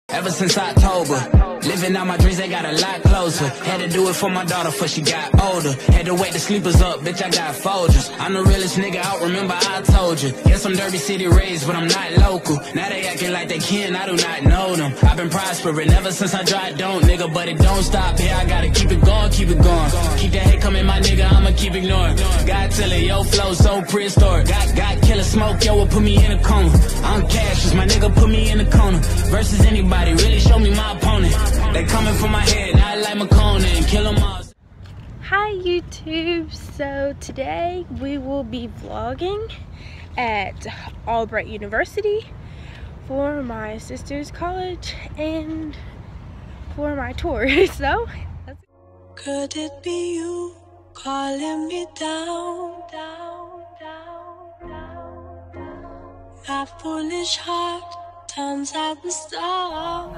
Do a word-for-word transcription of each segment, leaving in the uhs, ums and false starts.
Ever since October, living out my dreams, they got a lot closer. Had to do it for my daughter before she got older. Had to wake the sleepers up, bitch, I got Folgers. I'm the realest nigga out, remember I told you. Yes, I'm Derby City raised, but I'm not local. Now they acting like they kin, I do not know them. I've been prospering ever since I tried don't, nigga, but it don't stop here. I gotta keep it going, keep it going. Keep that hate coming, my nigga, I'ma keep ignoring. God telling, yo, flow so prehistoric. Got, got killer smoke, yo, will put me in a coma. I'm Cassius, my nigga, put me in the corner. Versus anybody. Really show me my opponent. They coming for my head, not like McCone and kill them all. Hi YouTube, so today we will be vlogging at Albright University for my sister's college and for my tour. So let's... Could it be you calling me down, down, down, down, down? My foolish heart turns out the stars.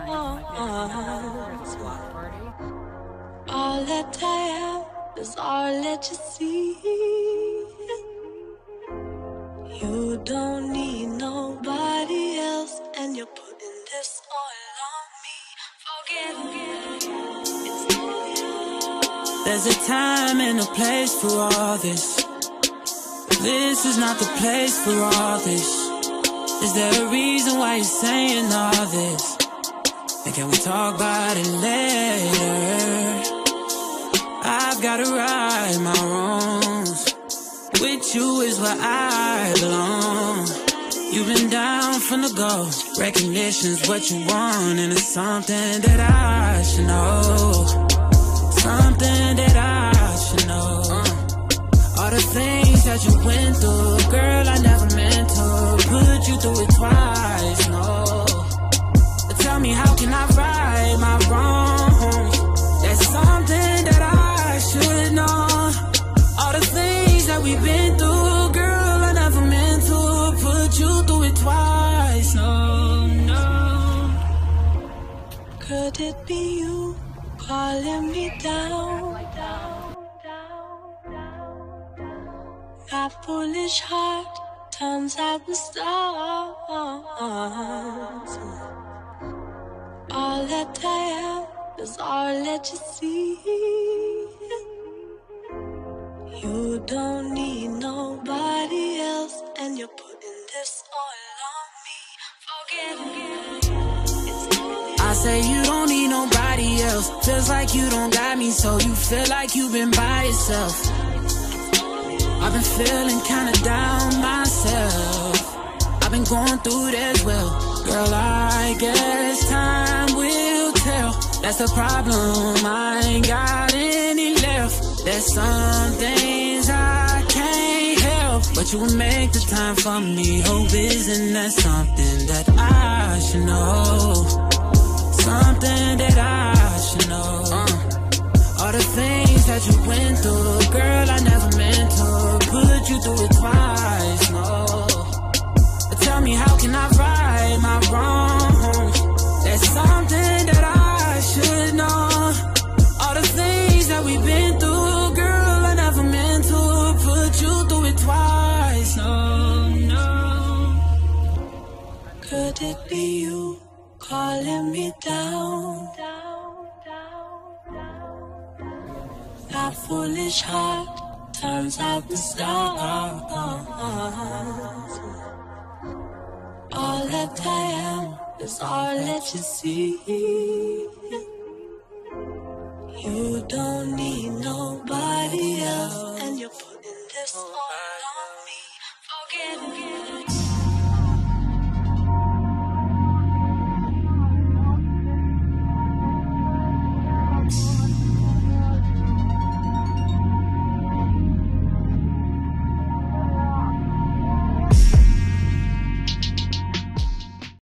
All that I am is all that you see. You don't need nobody else, and you're putting this all on me. Forget it. There's a time and a place for all this. This is not the place for all this. Is there a reason why you're saying all this? And can we talk about it later? I've gotta right my wrongs. With you is where I belong. You've been down from the go. Recognition's what you want, and it's something that I should know. Something that I should know. uh. All the things that you went through, girl, I never meant to put you through it twice, no. But tell me, how can I right my wrongs? That's something that I should know. All the things that we've been through, girl, I never meant to put you through it twice, no, no. Could it be you calling me down? My foolish heart turns out the stars. All that I am is all that you see. You don't need nobody else, and you're putting this all on me. Forget it. I say you don't need nobody else. Feels like you don't got me, so you feel like you've been by yourself. I've been feeling kinda down myself. I've been going through it as well. Girl, I guess time will tell. That's the problem, I ain't got any left. There's some things I can't help, but you will make the time for me. Hope isn't that something that I should know? Something that I should know. uh. All the things that you went through, girl, I never meant to put you through it twice, no. But tell me, how can I right my wrongs? There's something that I should know. All the things that we've been through, girl, I never meant to put you through it twice, no, no. Could it be you calling me down? My foolish heart turns out the stars. All that I am is all that you see. You don't need nobody else, and you're putting this on.